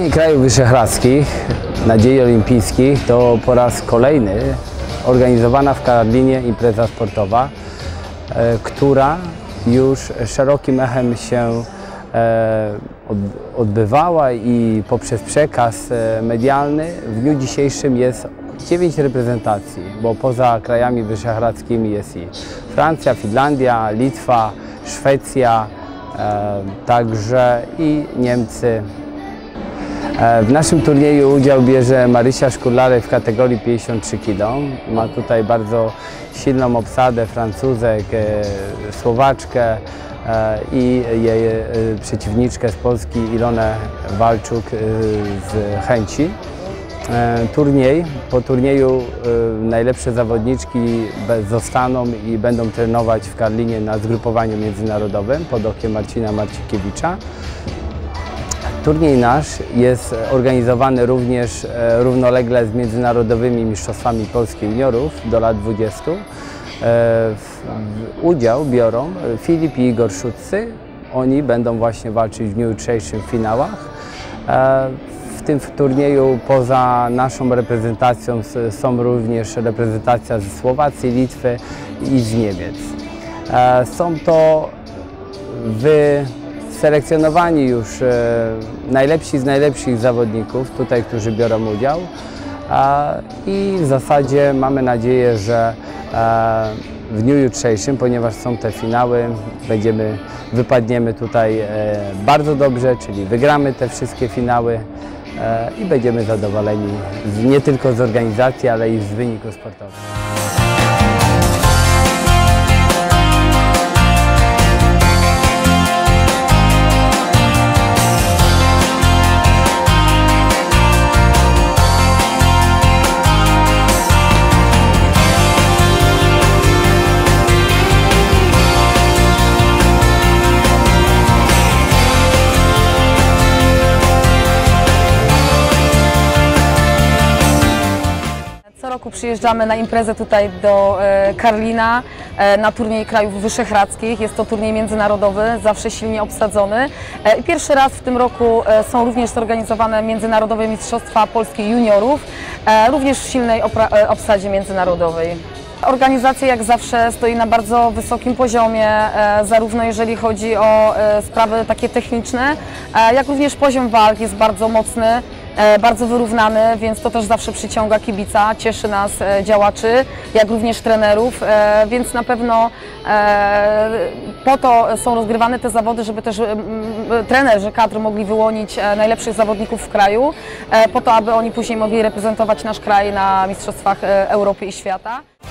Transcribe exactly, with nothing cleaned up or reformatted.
Turniej Krajów Wyszehradzkich Nadziei Olimpijskich to po raz kolejny organizowana w Karlinie impreza sportowa, która już szerokim echem się odbywała i poprzez przekaz medialny w dniu dzisiejszym jest dziewięć reprezentacji, bo poza krajami wyszehradzkimi jest i Francja, Finlandia, Litwa, Szwecja, także i Niemcy. W naszym turnieju udział bierze Marysia Szkurlary w kategorii pięćdziesiąt trzy kilogramów. Ma tutaj bardzo silną obsadę Francuzek, Słowaczkę i jej przeciwniczkę z Polski Ilonę Walczuk z Chęci. Turniej, po turnieju najlepsze zawodniczki zostaną i będą trenować w Karlinie na zgrupowaniu międzynarodowym pod okiem Marcina Marcikiewicza. Turniej nasz jest organizowany również równolegle z międzynarodowymi mistrzostwami Polski juniorów do lat dwudziestu. Udział biorą Filip i Igor Szutcy. Oni będą właśnie walczyć w dniu jutrzejszym w finałach. W tym turnieju poza naszą reprezentacją są również reprezentacja ze Słowacji, Litwy i z Niemiec. Są to wyselekcjonowani już najlepsi z najlepszych zawodników tutaj, którzy biorą udział, i w zasadzie mamy nadzieję, że w dniu jutrzejszym, ponieważ są te finały, będziemy, wypadniemy tutaj bardzo dobrze, czyli wygramy te wszystkie finały i będziemy zadowoleni nie tylko z organizacji, ale i z wyniku sportowego. Co roku przyjeżdżamy na imprezę tutaj do Karlina, na turniej Krajów Wyszehradzkich. Jest to turniej międzynarodowy, zawsze silnie obsadzony. I pierwszy raz w tym roku są również zorganizowane międzynarodowe mistrzostwa Polski juniorów, również w silnej obsadzie międzynarodowej. Organizacja jak zawsze stoi na bardzo wysokim poziomie, zarówno jeżeli chodzi o sprawy takie techniczne, jak również poziom walk jest bardzo mocny, bardzo wyrównany, więc to też zawsze przyciąga kibica, cieszy nas działaczy, jak również trenerów, więc na pewno po to są rozgrywane te zawody, żeby też trenerzy kadr mogli wyłonić najlepszych zawodników w kraju, po to, aby oni później mogli reprezentować nasz kraj na Mistrzostwach Europy i Świata.